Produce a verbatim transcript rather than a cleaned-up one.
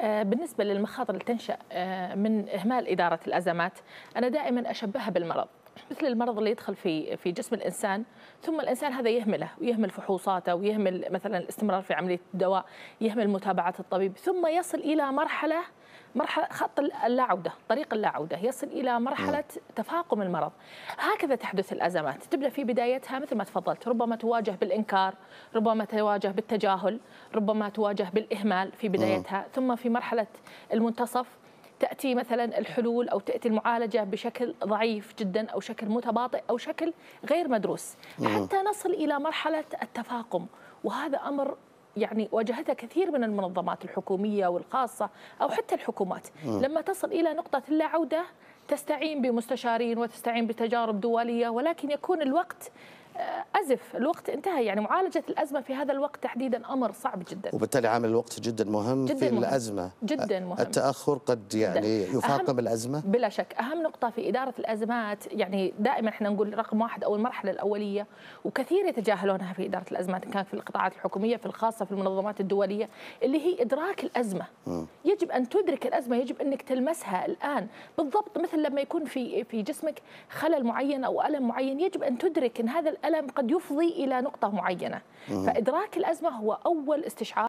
آه، بالنسبة للمخاطر اللي تنشأ آه، من إهمال إدارة الأزمات، أنا دائما أشبهها بالمرض، مثل المرض اللي يدخل في في جسم الإنسان، ثم الإنسان هذا يهمله ويهمل فحوصاته ويهمل مثلا الاستمرار في عملية الدواء، يهمل متابعة الطبيب، ثم يصل إلى مرحلة مرحلة خط اللا عودة، طريق اللا عودة، يصل إلى مرحلة تفاقم المرض. هكذا تحدث الأزمات، تبدأ في بدايتها مثل ما تفضلت، ربما تواجه بالإنكار، ربما تواجه بالتجاهل، ربما تواجه بالإهمال في بدايتها، ثم في مرحلة المنتصف تأتي مثلا الحلول أو تأتي المعالجة بشكل ضعيف جدا أو شكل متباطئ أو شكل غير مدروس، حتى نصل إلى مرحلة التفاقم. وهذا أمر يعني واجهته كثير من المنظمات الحكومية والخاصة أو حتى الحكومات، لما تصل إلى نقطة اللا عودة تستعين بمستشارين وتستعين بتجارب دولية، ولكن يكون الوقت أزف، الوقت انتهى. يعني معالجة الأزمة في هذا الوقت تحديدا أمر صعب جدا، وبالتالي عامل الوقت جدا مهم جداً في مهم. الأزمة. جدا مهم. التأخر قد يعني يفاقم الأزمة بلا شك. أهم نقطة في إدارة الأزمات، يعني دائما احنا نقول رقم واحد أو المرحلة الأولية، وكثير يتجاهلونها في إدارة الأزمات، إن كانت في القطاعات الحكومية في الخاصة في المنظمات الدولية، اللي هي إدراك الأزمة. م. يجب أن تدرك الأزمة، يجب أنك تلمسها الآن بالضبط، مثل لما يكون في في جسمك خلل معين أو ألم معين، يجب أن تدرك أن هذا الألم قد يفضي إلى نقطة معينة. م. فإدراك الأزمة هو أول استشعار